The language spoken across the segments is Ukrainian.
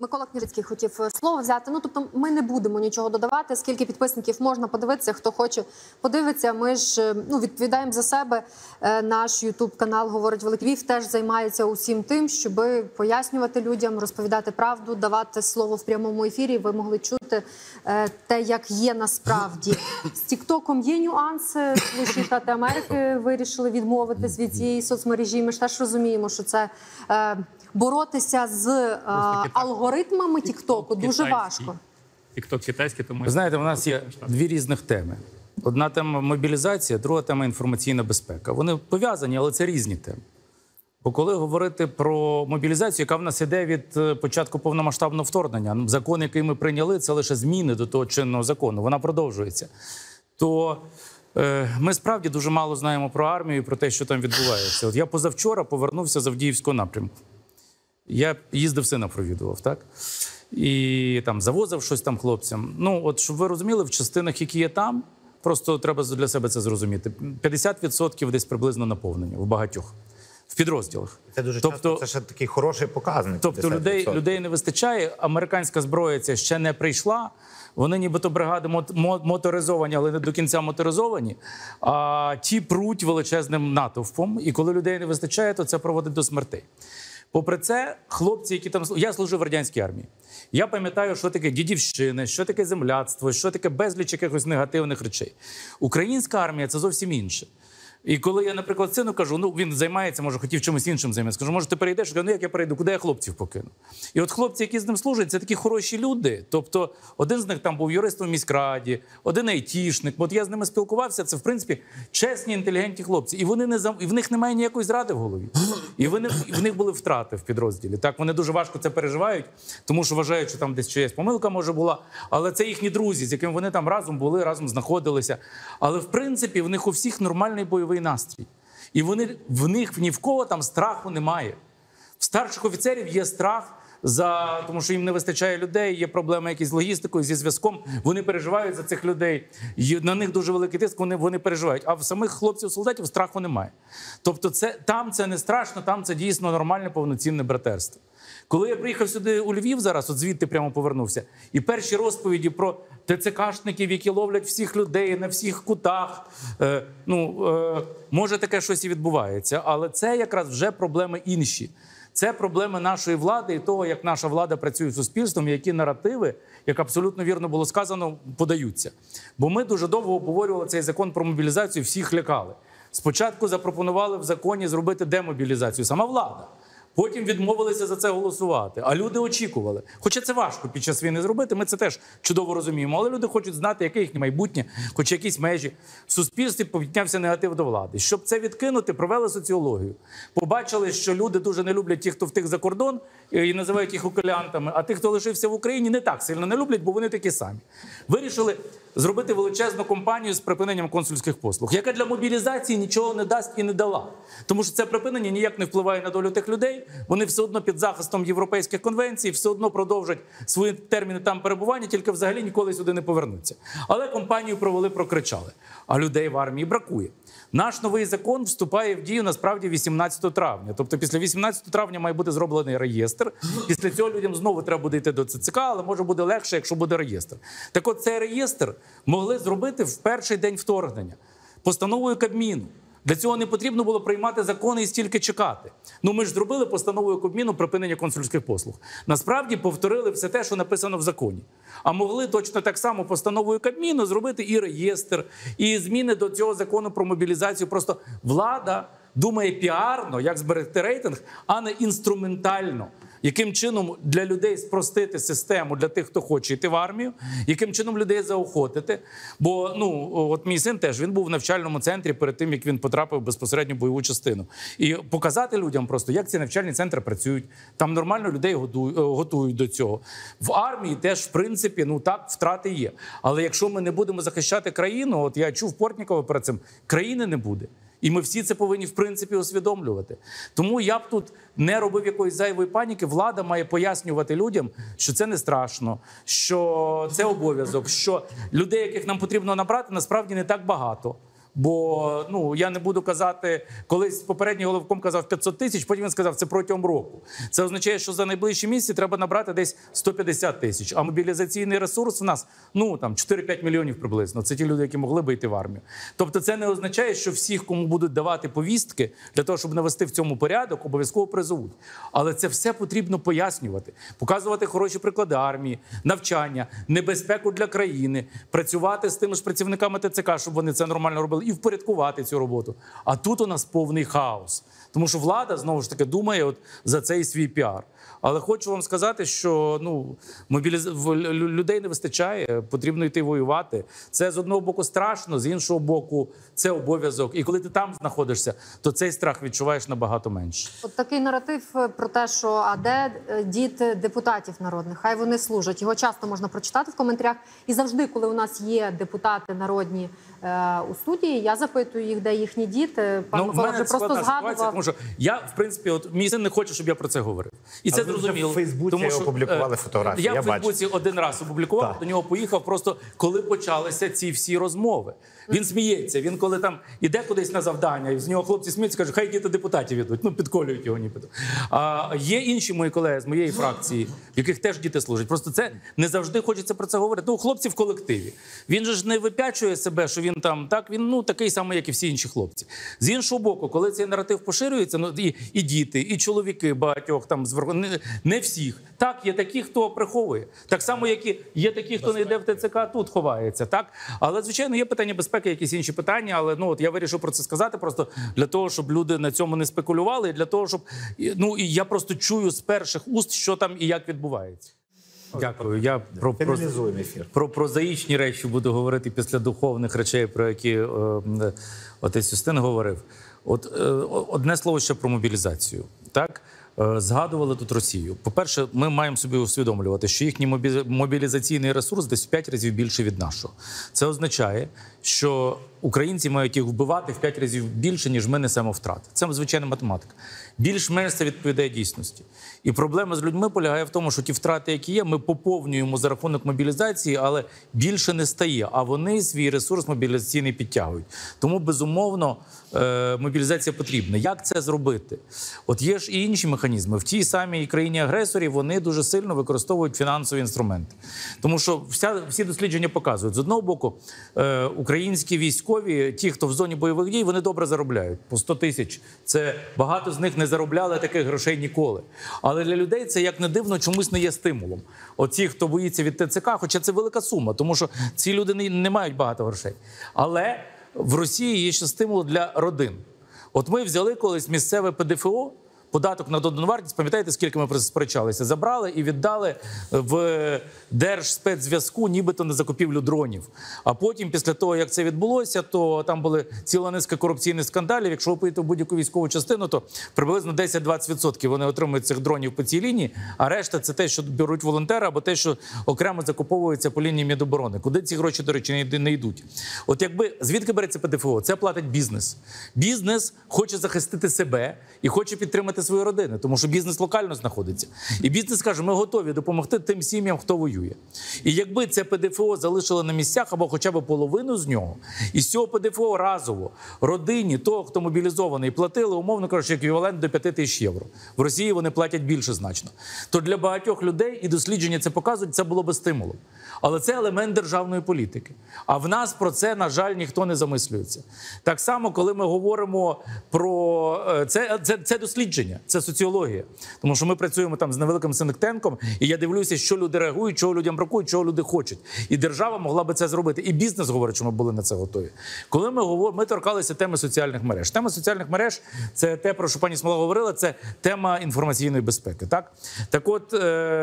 Микола Княжицький хотів слово взяти. Тобто ми не будемо нічого додавати, скільки підписників можна подивитися, хто хоче подивиться. Ми ж відповідаємо за себе. Наш ютуб-канал «Говорить Великий Львів» теж займається усім тим, щоб пояснювати людям, розповідати правду, давати слово в прямому ефірі. Ви могли чути те, як є насправді. З Тік-Током є нюанси. Сполучені Штати Америки вирішили відмовитись від цієї соцмережі. Ми ж теж розуміємо, що це боротися з алгоритмами Тік-Току дуже важко. Тік-Ток китайський, тому... Ви знаєте, у нас є дві різних теми. Одна тема – мобілізація, друга тема – інформаційна безпека. Вони пов'язані, але це різні теми. Бо коли говорити про мобілізацію, яка в нас іде від початку повномасштабного вторгнення, закон, який ми прийняли, це лише зміни до того чинного закону, вона продовжується, то ми справді дуже мало знаємо про армію і про те, що там відбувається. От я позавчора повернувся з Авдіївського напрямку. Я їздив, сина провідував, так? І там завозив щось там хлопцям. От, щоб ви розуміли, в частинах, які є там, просто треба для себе це зрозуміти, 50% десь приблизно наповнення в багатьох. В підрозділах. Це дуже часто, це ще такий хороший показник. Тобто людей не вистачає, американська зброя ця ще не прийшла, вони нібито бригади моторизовані, але не до кінця моторизовані, а ті пруть величезним натовпом, і коли людей не вистачає, то це проводить до смертей. Попри це, хлопці, які там... Я служив в радянській армії. Я пам'ятаю, що таке дідівщина, що таке земляцтво, що таке безліч якихось негативних речей. Українська армія – це зовсім інше. І коли я, наприклад, сину кажу, він займається, може, хотів чимось іншим займатися, скажу, може, ти перейдеш? Я кажу, як я перейду, куди я хлопців покину? І от хлопці, які з ним служать, це такі хороші люди. Тобто, один з них там був юристом в міськраді, один айтішник. От я з ними спілкувався, це, в принципі, чесні, інтелігентні хлопці. І в них немає ніякої зради в голові. І в них були втрати в підрозділі. Так, вони дуже важко це переживають, тому що вважають, що там десь чиясь помилка може була. Але це їхні друзі, з якими вони там разом були, разом знаходилися. Але, в принципі, в них у всіх нормальний бойовий настрій. І в них ні в кого там страху немає. В старших офіцерів є страх, тому що їм не вистачає людей, є проблеми якісь з логістикою, зі зв'язком. Вони переживають за цих людей. На них дуже великий тиск, вони переживають. А в самих хлопців-солдатів страху немає. Тобто там це не страшно, там це дійсно нормальне, повноцінне братерство. Коли я приїхав сюди у Львів зараз, от звідти прямо повернувся, і перші розповіді про ТЦКшників, які ловлять всіх людей на всіх кутах, може таке щось і відбувається, але це якраз вже проблеми інші. Це проблеми нашої влади і того, як наша влада працює з суспільством, і які наративи, як абсолютно вірно було сказано, подаються. Бо ми дуже довго обговорювали цей закон про мобілізацію, всіх лякали. Спочатку запропонували в законі зробити демобілізацію, сама влада. Потім відмовилися за це голосувати. А люди очікували. Хоча це важко під час війни зробити, ми це теж чудово розуміємо. Але люди хочуть знати, яке їхнє майбутнє, хоч якісь межі. В суспільстві піднявся негатив до влади. Щоб це відкинути, провели соціологію. Побачили, що люди дуже не люблять тих, хто втік за кордон, і називають їх уколянтами. А тих, хто лишився в Україні, не так сильно не люблять, бо вони такі самі. Вирішили зробити величезну кампанію з припиненням консульських послуг, яка для мобілізації нічого не дасть і не дала. Тому що це припинення ніяк не впливає на долю тих людей, вони все одно під захистом європейських конвенцій, все одно продовжать свої терміни там перебування, тільки взагалі ніколи сюди не повернуться. Але кампанію провели, прокричали. А людей в армії бракує. Наш новий закон вступає в дію, насправді, 18 травня. Тобто після 18 травня має бути зроблений реєстр. Після цього людям знову треба буде йти до ЦЦК, але може буде легше, якщо буде реєстр. Так от цей реєстр могли зробити в перший день вторгнення постановою Кабміну. Для цього не потрібно було приймати закони і стільки чекати. Ми ж зробили постановою Кабміну припинення консульських послуг. Насправді повторили все те, що написано в законі. А могли точно так само постановою Кабміну зробити і реєстр, і зміни до цього закону про мобілізацію. Просто влада думає піарно, як зберегти рейтинг, а не інструментально. Яким чином для людей спростити систему для тих, хто хоче йти в армію, яким чином людей заохотити. Бо, от мій син теж, він був в навчальному центрі перед тим, як він потрапив безпосередньо в бойову частину. І показати людям просто, як ці навчальні центри працюють. Там нормально людей готують до цього. В армії теж, в принципі, так, втрати є. Але якщо ми не будемо захищати країну, от я чув Портнікова перед цим, країни не буде. І ми всі це повинні, в принципі, усвідомлювати. Тому я б тут не робив якоїсь зайвої паніки. Влада має пояснювати людям, що це не страшно, що це обов'язок, що людей, яких нам потрібно набрати, насправді не так багато. Бо я не буду казати, колись попередній головком казав 500 тисяч, потім він сказав, це протягом року. Це означає, що за найближчі місяці треба набрати десь 150 тисяч. А мобілізаційний ресурс в нас, 4-5 мільйонів приблизно. Це ті люди, які могли би йти в армію. Тобто це не означає, що всіх, кому будуть давати повістки, для того, щоб навести в цьому порядок, обов'язково призовуть. Але це все потрібно пояснювати, показувати хороші приклади армії, навчання, небезпеку для країни, працювати з тими ж працівниками ТЦК, щоб вони це нормально робили, і впорядкувати цю роботу. А тут у нас повний хаос. Тому що влада, знову ж таки, думає за цей свій піар. Але хочу вам сказати, що людей не вистачає, потрібно йти воювати. Це з одного боку страшно, з іншого боку це обов'язок. І коли ти там знаходишся, то цей страх відчуваєш набагато менше. От такий наратив про те, що а де діти депутатів народних, хай вони служать. Його часто можна прочитати в коментарях. І завжди, коли у нас є депутати народні у студії, я запитую їх, де їхні діти. Пан Микола вже просто згадував. Тому що я, в принципі, мій син не хоче, щоб я про це говорив. І це зрозуміло. В Фейсбуці опублікували фотографії. Я в Фейсбуці один раз опублікував, до нього поїхав просто, коли почалися ці всі розмови. Він сміється, він коли там іде кудись на завдання, і з нього хлопці сміються, кажуть, хай діти депутатів ідуть, підколюють його нібито. А є інші мої колеги з моєї фракції, в яких теж діти служать. Просто це не завжди хочеться про це говорити. Хлопці в колективі. Він же ж не випячує себе, що він там, він такий самий, як і всі інші хлопці. З іншого боку, коли цей наратив поширюється, і діти, і чоловіки багатьох там зверху, не всіх. Так, є такі, хто приховує. Так само, як і є такі, хто не йде в ТЦК, тут ховається. Так? Але, звичайно, є питання безпеки, якісь інші питання, але я вирішив про це сказати просто для того, щоб люди на цьому не спекулювали, і для того, щоб і я просто чую з перших уст, що там і як відбувається. Дякую. Я про прозаїчні речі буду говорити після духовних речей, про які отець Юстин говорив. Одне слово ще про мобілізацію. Так? Згадували тут Росію. По-перше, ми маємо собі усвідомлювати, що їхній мобілізаційний ресурс десь в 5 разів більше від нашого. Це означає, що українці мають їх вбивати в 5 разів більше, ніж ми несемо втрати. Це звичайна математика. Більш-менш це відповідає дійсності. І проблема з людьми полягає в тому, що ті втрати, які є, ми поповнюємо за рахунок мобілізації, але більше не стає. А вони свій ресурс мобілізаційний підтягують. Тому, безумовно, мобілізація потрібна. Як це зробити? Є ж і інші механізми. В тій самій країні-агресорі вони дуже сильно використовують фінансові інструменти. Тому що всі дослідження показують. З одного боку, українські військові, ті, хто в зоні бойових дій, вони добре заробляють. По 100 тисяч. Це багато з них не заробляли таких грошей ніколи. Але для людей це, як не дивно, чомусь не є стимулом. Ті, хто боїться від ТЦК, хоча це велика сума, тому що ці люди не мають багато грошей. Але в Росії є ще стимул для родин. Ми взяли колись місцеве ПДФО, податок на додану вартість, пам'ятаєте, скільки ми сперечалися, забрали і віддали в Держспецзв'язку нібито на закупівлю дронів. А потім, після того, як це відбулося, то там були ціла низка корупційних скандалів. Якщо ви поїдете в будь-яку військову частину, то приблизно 10-20% вони отримують цих дронів по цій лінії, а решта – це те, що беруть волонтери, або те, що окремо закуповується по лінії Міноборони. Куди ці гроші, до речі, не йдуть. Звідки береться ПДФО? Це платить бізнес. Бізнес хоче захистити себе і хоче підтримати свої родини, тому що бізнес локально знаходиться. І бізнес каже, ми готові допомогти тим сім'ям, хто воює. І якби це ПДФО залишили на місцях, або хоча б половину з нього, і з цього ПДФО разово родині того, хто мобілізований, платили, умовно кажучи, еквівалент до 5 тисяч євро. В Росії вони платять більше значно. То для багатьох людей, і дослідження це показують, це було би стимулом. Але це елемент державної політики. А в нас про це, на жаль, ніхто не замислюється. Так само, коли ми говоримо про... Це дослідження, це соціологія. Тому що ми працюємо там з невеликим синктенком, і я дивлюся, що люди реагують, чого людям бракує, чого люди хочуть. І держава могла би це зробити. І бізнес говорить, що ми були на це готові. Коли ми торкалися теми соціальних мереж. Тема соціальних мереж – це те, про що пані Смола говорила, це тема інформаційної безпеки. Так от,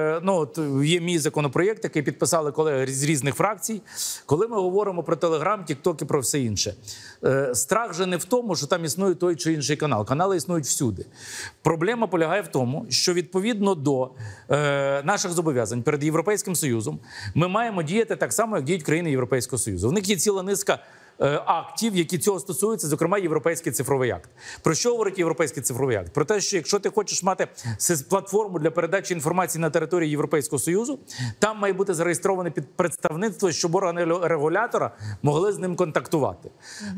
є мій законопроєкт, який підписали колеги з різних фракцій. Коли ми говоримо про Телеграм, Тік-Ток і про все інше. Страх же не в тому, що там існує той чи інший канал. Канали існують всюди. Проблема полягає в тому, що відповідно до наших зобов'язань перед Європейським Союзом ми маємо діяти так само, як діють країни Європейського Союзу. В них є ціла низка актів, які цього стосуються, зокрема Європейський цифровий акт. Про що говорить Європейський цифровий акт? Про те, що якщо ти хочеш мати платформу для передачі інформації на території Європейського Союзу, там має бути зареєстроване представництво, щоб органи регулятора могли з ним контактувати.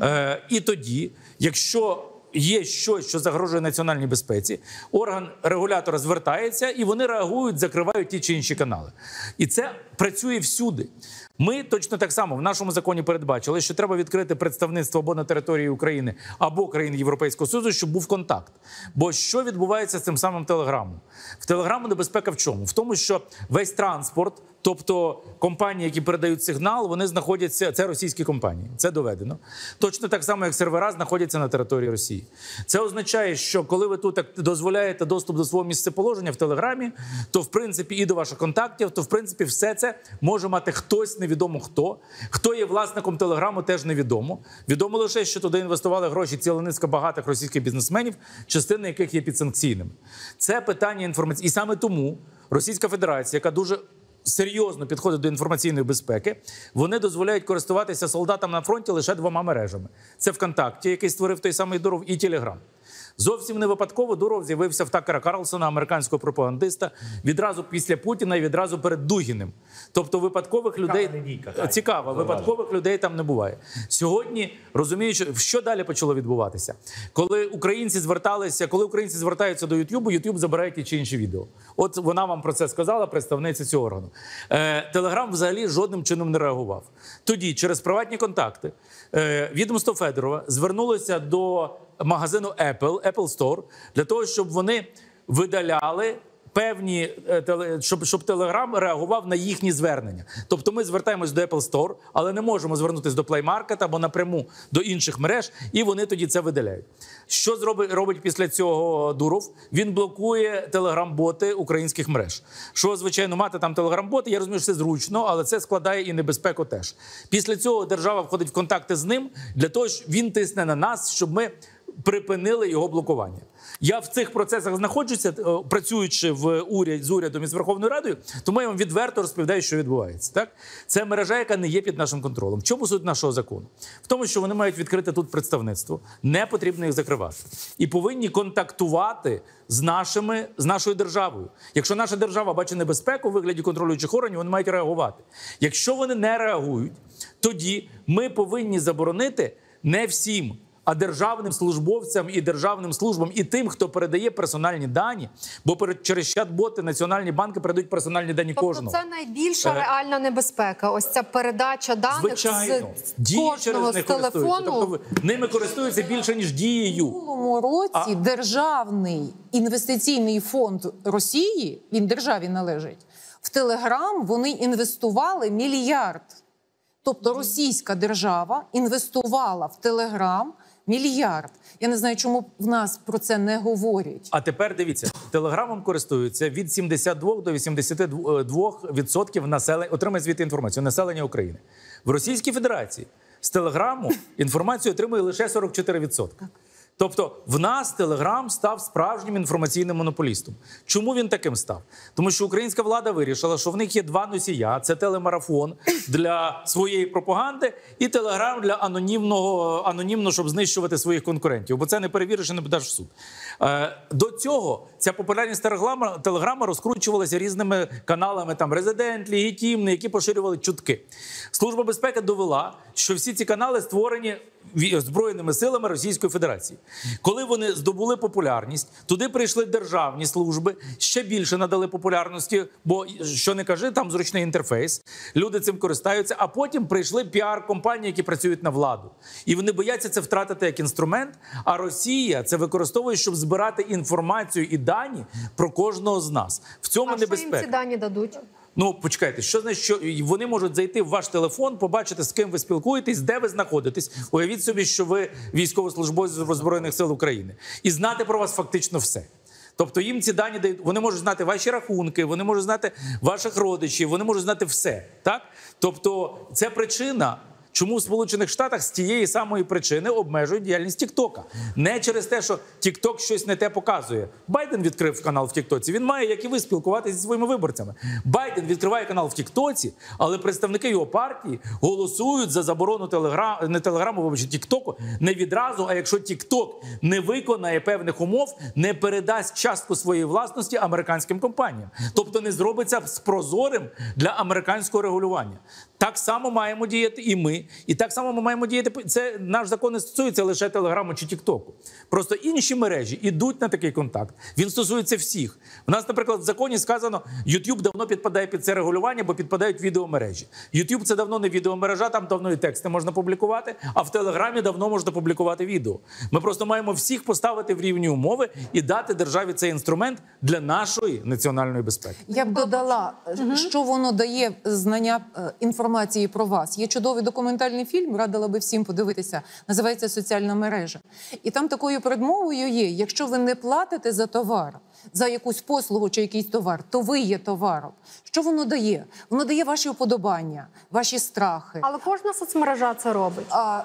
І тоді, якщо є щось, що загрожує національній безпеці, орган регулятора звертається, і вони реагують, закривають ті чи інші канали. І це працює всюди. Ми точно так само в нашому законі передбачили, що треба відкрити представництво або на території України, або країн Європейського Союзу, щоб був контакт. Бо що відбувається з тим самим Телеграмом? В Телеграму небезпека в чому? В тому, що весь транспорт, тобто компанії, які передають сигнал, вони знаходяться, це російські компанії, це доведено. Точно так само, як сервера знаходяться на території Росії. Це означає, що коли ви тут дозволяєте доступ до свого місцеположення в Телеграмі, то в принципі і до ваших контактів, то в принципі все це може мати хтось, невідомо хто. Хто є власником Телеграму, теж невідомо. Відомо лише, що туди інвестували гроші ціла низка багатих російських бізнесменів, частина яких є підсанкційними. Це питання інформації. І саме тому Російська Федерація, яка дуже серйозно підходить до інформаційної безпеки, вони дозволяють користуватися солдатам на фронті лише двома мережами. Це ВКонтакті, який створив той самий Дуров, і Телеграм. Зовсім не випадково Дуров з'явився в Такера Карлсона, американського пропагандиста, відразу після Путіна і відразу перед Дугіним. Тобто випадкових людей... Цікаво, випадкових людей там не буває. Сьогодні, розуміючи, що далі почало відбуватися? Коли українці звертаються до Ютубу, Ютуб забирає ті чи інші відео. От вона вам про це сказала, представниця цього органу. Телеграм взагалі жодним чином не реагував. Тоді, через приватні контакти, відомство Федорова звернулося до магазину Apple Store, для того, щоб вони видаляли певні, щоб Telegram реагував на їхні звернення. Тобто ми звертаємось до Apple Store, але не можемо звернутися до Play Market або напряму до інших мереж, і вони тоді це видаляють. Що робить після цього Дуров? Він блокує Telegram-боти українських мереж. Що, звичайно, мати там Telegram-боти, я розумію, що це зручно, але це складає і небезпеку теж. Після цього держава входить в контакти з ним, для того, що він тисне на нас, щоб ми припинили його блокування. Я в цих процесах знаходжуся, працюючи з урядом і з Верховною Радою, тому я вам відверто розповідаю, що відбувається. Так? Це мережа, яка не є під нашим контролем. В чому суть нашого закону? В тому, що вони мають відкрити тут представництво, не потрібно їх закривати. І повинні контактувати з нашою державою. Якщо наша держава бачить небезпеку у вигляді контролюючих органів, вони мають реагувати. Якщо вони не реагують, тоді ми повинні заборонити не всім, а державним службовцям і державним службам, і тим, хто передає персональні дані, бо через чат-боти національні банки передають персональні дані кожного. Тобто це найбільша реальна небезпека, ось ця передача даних з кожного з телефону. Тобто ними користуються більше, ніж дією. У минулому році Державний інвестиційний фонд Росії, він державі належить, в Телеграм вони інвестували $1 мільярд. Тобто російська держава інвестувала в Телеграм $1 мільярд. Я не знаю, чому в нас про це не говорять. А тепер дивіться, Телеграмом користуються від 72 до 82% населення, отримує звідти інформацію, населення України. В Російській Федерації з Телеграму інформацію отримує лише 44%. Тобто в нас Телеграм став справжнім інформаційним монополістом. Чому він таким став? Тому що українська влада вирішила, що в них є два носія. Це телемарафон для своєї пропаганди і Телеграм для анонімно, щоб знищувати своїх конкурентів. Бо це не перевіриш і не подаш в суд. До цього ця популярність Телеграма розкручувалася різними каналами, там Резидент, Легітимний, які поширювали чутки. Служба безпеки довела, що всі ці канали створені Збройними силами Російської Федерації. Коли вони здобули популярність, туди прийшли державні служби, ще більше надали популярності, бо, що не кажи, там зручний інтерфейс, люди цим користаються, а потім прийшли піар-компанії, які працюють на владу. І вони бояться це втратити як інструмент, а Росія це використовує, щоб збирати інформацію і дані про кожного з нас. В цьому небезпека. А що їм ці дані дадуть? Ну, почекайте, що значить, що вони можуть зайти в ваш телефон, побачити, з ким ви спілкуєтесь, де ви знаходитесь. Уявіть собі, що ви військовослужбовець Збройних сил України. І знати про вас фактично все. Тобто їм ці дані дають, вони можуть знати ваші рахунки, вони можуть знати ваших родичів, вони можуть знати все. Так? Тобто це причина, чому в Сполучених Штатах з тієї самої причини обмежують діяльність Тіктока. Не через те, що Тікток щось не те показує. Байден відкрив канал в Тіктоці, він має, як і ви, спілкуватися зі своїми виборцями. Байден відкриває канал в Тіктоці, але представники його партії голосують за заборону Тіктоку не відразу, а якщо Тікток не виконає певних умов, не передасть частку своєї власності американським компаніям. Тобто не зробиться прозорим для американського регулювання. Так само маємо діяти і ми. І так само ми маємо діяти. Це наш закон не стосується лише Телеграму чи Тіктоку. Просто інші мережі йдуть на такий контакт. Він стосується всіх. У нас, наприклад, в законі сказано, YouTube давно підпадає під це регулювання, бо підпадають відеомережі. YouTube – це давно не відеомережа, там давно і тексти можна публікувати, а в Телеграмі давно можна публікувати відео. Ми просто маємо всіх поставити в рівні умови і дати державі цей інструмент для нашої національної безпеки. Я б додала, що воно дає знання інформації про вас. Є чудовий документальний фільм, радила би всім подивитися, називається «Соціальна мережа». І там такою передмовою є, якщо ви не платите за товар, за якусь послугу чи якийсь товар, то ви є товаром. Що воно дає? Воно дає ваші уподобання, ваші страхи. Але кожна соцмережа це робить.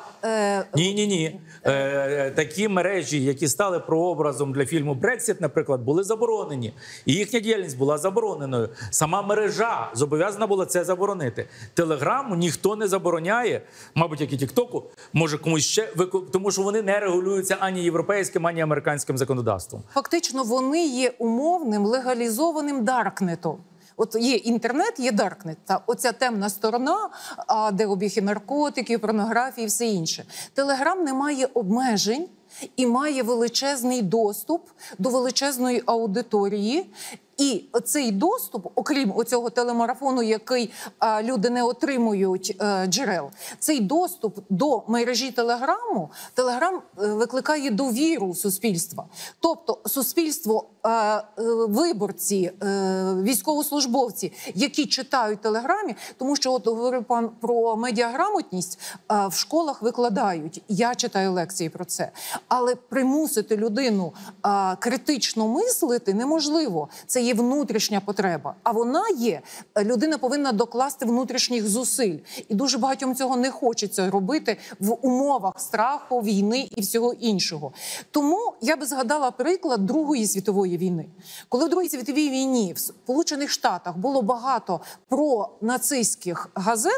Ні. Такі мережі, які стали прообразом для фільму «Брексіт», наприклад, були заборонені. І їхня діяльність була забороненою. Сама мережа зобов'язана була це заборонити. Телеграму ніхто не забороняє, мабуть, як і Тіктоку, може комусь ще, тому що вони не регулюються ані європейським, ані американським законодавством. Фактично, вони є умовним, легалізованим даркнетом. От є інтернет, є даркнет. Та оця темна сторона, де обіг і наркотики, порнографії і все інше. Телеграм не має обмежень і має величезний доступ до величезної аудиторії. І цей доступ, окрім оцього телемарафону, який люди не отримують джерел, цей доступ до мережі Телеграму, Телеграм викликає довіру суспільства. Тобто суспільство, виборці, військовослужбовці, які читають Телеграмі, тому що от говорив пан про медіаграмотність, в школах викладають. Я читаю лекції про це. Але примусити людину критично мислити неможливо. Це є внутрішня потреба. А вона є, людина повинна докласти внутрішніх зусиль. І дуже багатьом цього не хочеться робити в умовах страху, війни і всього іншого. Тому я би згадала приклад Другої світової війни. Коли в Другій світовій війні в Сполучених Штатах було багато пронацистських газет,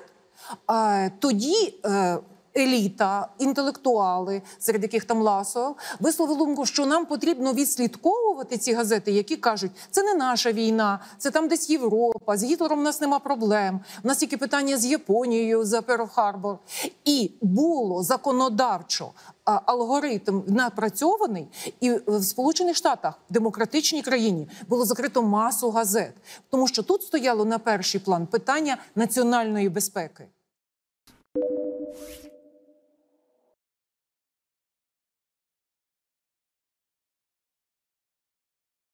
тоді еліта, інтелектуали, серед яких там Ласо, висловили думку, що нам потрібно відслідковувати ці газети, які кажуть, це не наша війна, це там десь Європа, з Гітлером у нас нема проблем, у нас тільки питання з Японією за Перл-Харбор. І було законодавчо алгоритм напрацьований, і в Сполучених Штатах, в демократичній країні, було закрито масу газет. Тому що тут стояло на перший план питання національної безпеки.